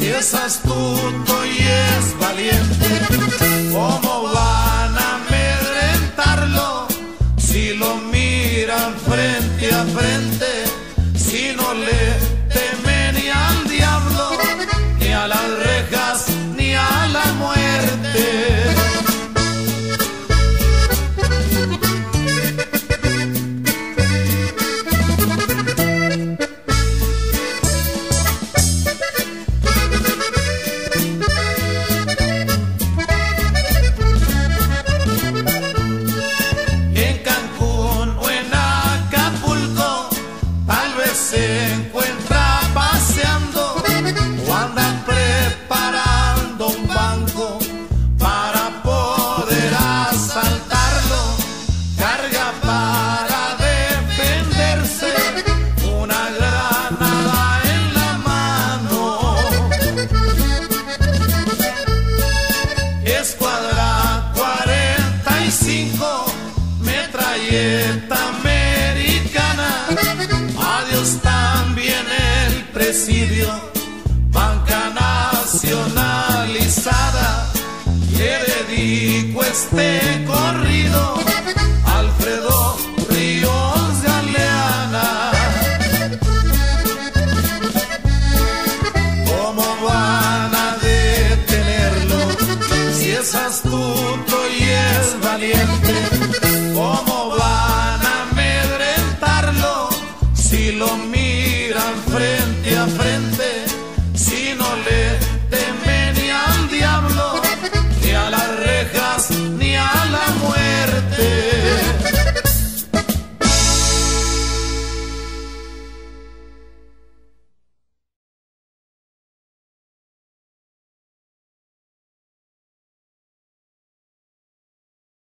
si es astuto y es valiente, ¿cómo van a amedrentarlo si lo miran frente a frente? Si no le teme ni al diablo, ni a las rejas, ni a la muerte. Se encuentra paseando o anda preparando un banco para poder asaltarlo. Carga para defenderse una granada en la mano. Escuadra 45, metralleta americana. Adiós también el presidio